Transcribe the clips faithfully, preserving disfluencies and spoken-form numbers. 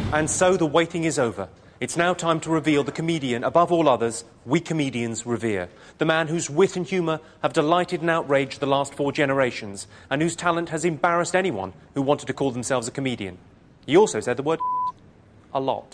And so the waiting is over. It's now time to reveal the comedian above all others we comedians revere. The man whose wit and humour have delighted and outraged the last four generations, and whose talent has embarrassed anyone who wanted to call themselves a comedian. He also said the word a lot.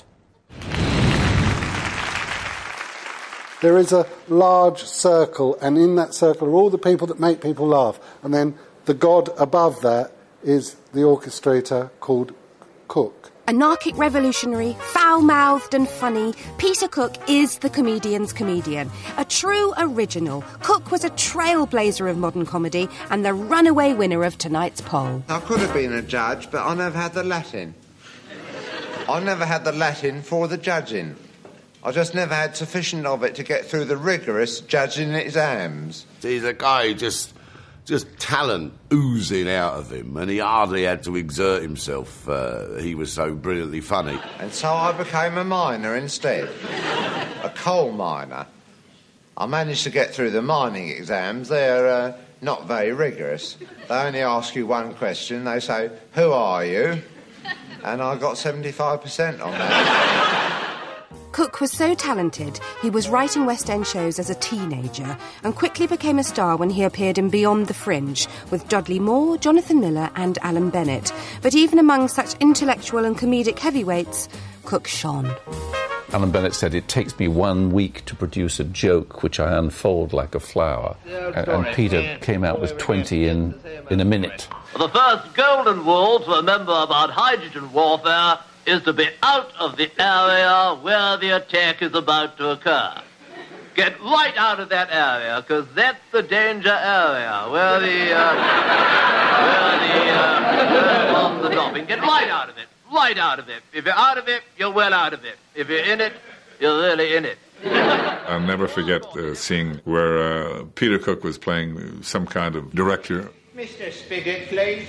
There is a large circle, and in that circle are all the people that make people laugh. And then the god above that is the orchestrator called Cook. Anarchic revolutionary, foul-mouthed and funny, Peter Cook is the comedian's comedian. A true original, Cook was a trailblazer of modern comedy and the runaway winner of tonight's poll. I could have been a judge, but I never had the Latin. I never had the Latin for the judging. I just never had sufficient of it to get through the rigorous judging exams. He's a guy who just... just talent oozing out of him, and he hardly had to exert himself. Uh, he was so brilliantly funny. And so I became a miner instead, a coal miner. I managed to get through the mining exams. They're uh, not very rigorous. They only ask you one question. They say, who are you? And I got seventy-five percent on that. Cook was so talented, he was writing West End shows as a teenager and quickly became a star when he appeared in Beyond the Fringe with Dudley Moore, Jonathan Miller and Alan Bennett. But even among such intellectual and comedic heavyweights, Cook shone. Alan Bennett said, it takes me one week to produce a joke which I unfold like a flower. Yeah, and, and Peter yeah. came out with twenty in, in a minute. The first golden rule to remember about hydrogen warfare is to be out of the area where the attack is about to occur. Get right out of that area, because that's the danger area, where the, uh, where the, uh, bombs are dropping. Get right out of it, right out of it. If you're out of it, you're well out of it. If you're in it, you're really in it. I'll never forget uh, seeing where uh, Peter Cook was playing some kind of director. Mister Spigot, please.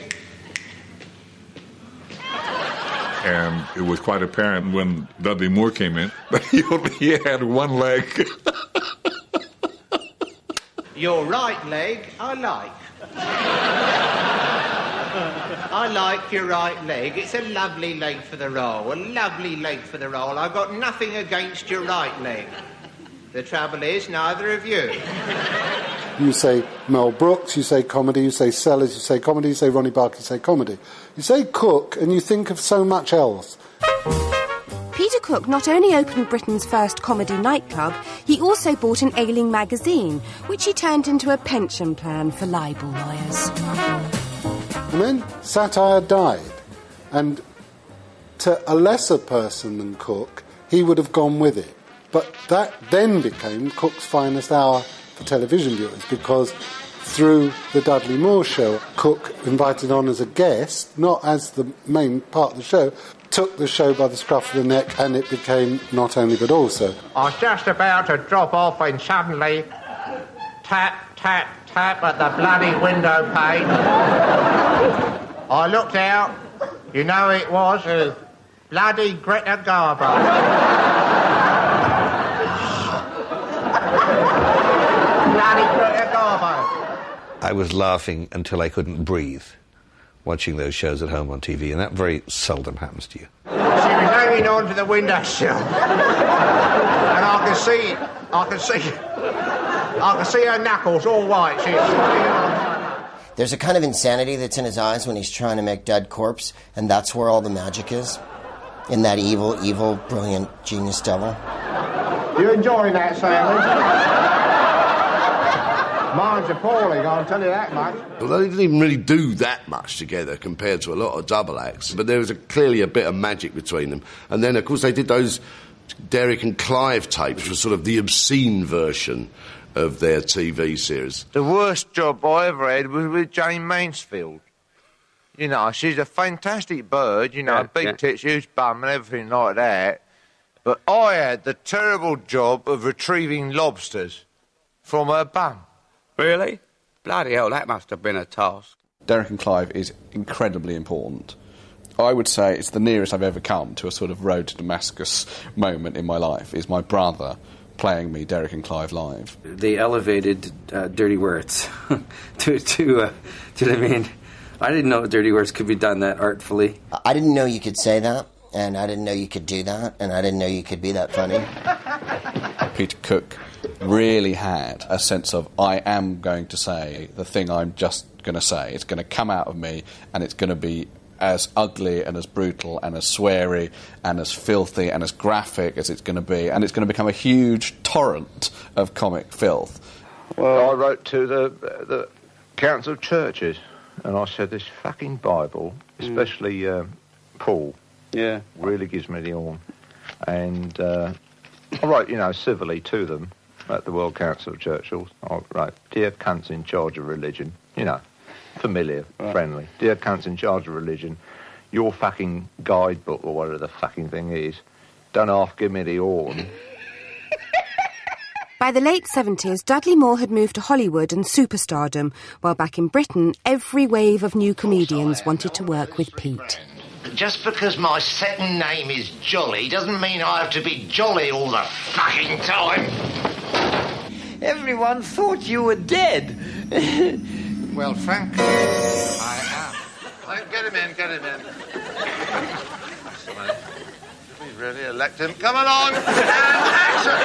And it was quite apparent when Dudley Moore came in that he only he had one leg. Your right leg, I like. I like your right leg. It's a lovely leg for the role, a lovely leg for the role. I've got nothing against your right leg. The trouble is, neither of you. You say Mel Brooks, you say comedy, you say Sellers, you say comedy, you say Ronnie Barker, you say comedy. You say Cook, and you think of so much else. Peter Cook not only opened Britain's first comedy nightclub, he also bought an ailing magazine, which he turned into a pension plan for libel lawyers. And then satire died, and to a lesser person than Cook, he would have gone with it. But that then became Cook's finest hour for television viewers, because through the Dudley Moore show, Cook, invited on as a guest, not as the main part of the show, took the show by the scruff of the neck, and it became not only but also. I was just about to drop off when suddenly tap, tap, tap at the bloody window pane. I looked out, you know it was, uh, bloody Greta Garbo. I was laughing until I couldn't breathe watching those shows at home on T V, and that very seldom happens to you. She was hanging on to the windowsill, and I could see, I could see, I could see her knuckles all white. She was... There's a kind of insanity that's in his eyes when he's trying to make Dead Corpse, and that's where all the magic is, in that evil, evil, brilliant genius devil. You enjoying that, Sandwich? Mine's appalling, I'll tell you that much. Well, they didn't even really do that much together compared to a lot of double acts, but there was a, clearly a bit of magic between them. And then, of course, they did those Derek and Clive tapes, which was sort of the obscene version of their T V series. The worst job I ever had was with Jane Mansfield. You know, she's a fantastic bird, you know, yeah, big yeah. tits, huge bum and everything like that. But I had the terrible job of retrieving lobsters from her bum. Really? Bloody hell, that must have been a task. Derek and Clive is incredibly important. I would say it's the nearest I've ever come to a sort of road to Damascus moment in my life, is my brother playing me Derek and Clive live. They elevated uh, Dirty Words to, to, uh, do you know what I mean? I didn't know Dirty Words could be done that artfully. I didn't know you could say that. And I didn't know you could do that, and I didn't know you could be that funny. Peter Cook really had a sense of, I am going to say the thing I'm just going to say. It's going to come out of me, and it's going to be as ugly and as brutal and as sweary and as filthy and as graphic as it's going to be, and it's going to become a huge torrent of comic filth. Well, I wrote to the the Council of Churches, and I said, this fucking Bible, especially mm. um, Paul, yeah, really gives me the horn. And uh, I wrote, you know, civilly to them at the World Council of Churches. I wrote, dear cunts in charge of religion, you know, familiar, right. friendly. Dear cunts in charge of religion, your fucking guidebook, or whatever the fucking thing is, don't half give me the horn. By the late seventies, Dudley Moore had moved to Hollywood and superstardom, while back in Britain, every wave of new comedians wanted to work with Pete. Just because my second name is Jolly doesn't mean I have to be jolly all the fucking time. Everyone thought you were dead. Well, frankly, I am. Get him in, get him in. We really elect him. Come along, and action!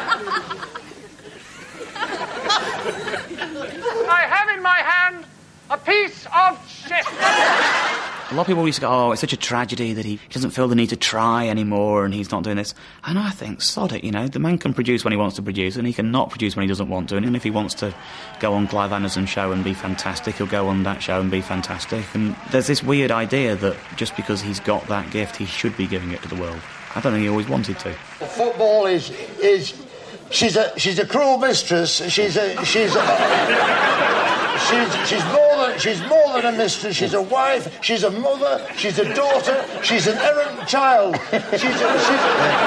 I have in my hand a piece of shit. A lot of people used to go, oh, it's such a tragedy that he doesn't feel the need to try anymore and he's not doing this. And I think, sod it, you know, the man can produce when he wants to produce and he can not produce when he doesn't want to. And if he wants to go on Clive Anderson's show and be fantastic, he'll go on that show and be fantastic. And there's this weird idea that just because he's got that gift, he should be giving it to the world. I don't think he always wanted to. Football is... is she's a she's a cruel mistress. She's a... she's a... She's, she's more than she's more than a mistress. She's a wife. She's a mother. She's a daughter. She's an errant child. She's a, she's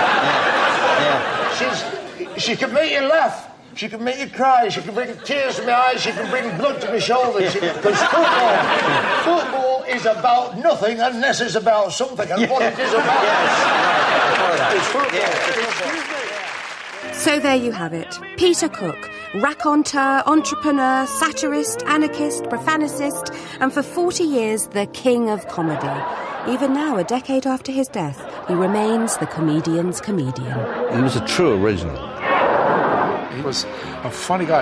a, she's she can make you laugh. She can make you cry. She can bring tears to my eyes. She can bring blood to my shoulders. Because football, football is about nothing unless it's about something. And yeah. what it is about yes. is football. Yeah. So there you have it. Peter Cook, raconteur, entrepreneur, satirist, anarchist, profanicist, and for forty years, the king of comedy. Even now, a decade after his death, he remains the comedian's comedian. He was a true original. He was a funny guy.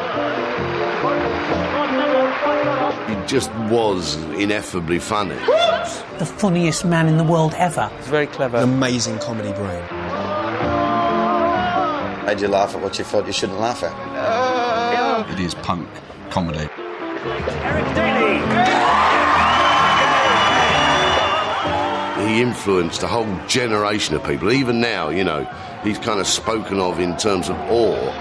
He just was ineffably funny. The funniest man in the world ever. He's very clever. An amazing comedy brain. Made you laugh at what you thought you shouldn't laugh at. Uh, it is punk comedy. Eric Daly! He influenced a whole generation of people. Even now, you know, he's kind of spoken of in terms of awe.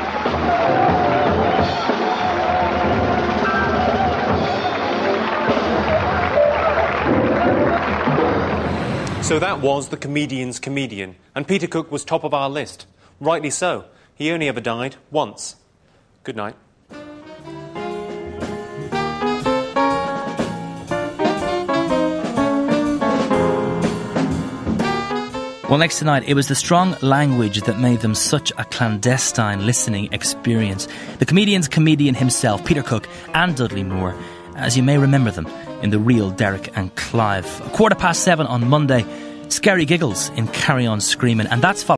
So that was the comedian's comedian, and Peter Cook was top of our list. Rightly so. He only ever died once. Good night. Well, next tonight, it was the strong language that made them such a clandestine listening experience. The comedian's comedian himself, Peter Cook, and Dudley Moore, as you may remember them in The Real Derek and Clive. A quarter past seven on Monday, Scary Giggles in Carry On Screaming, and that's followed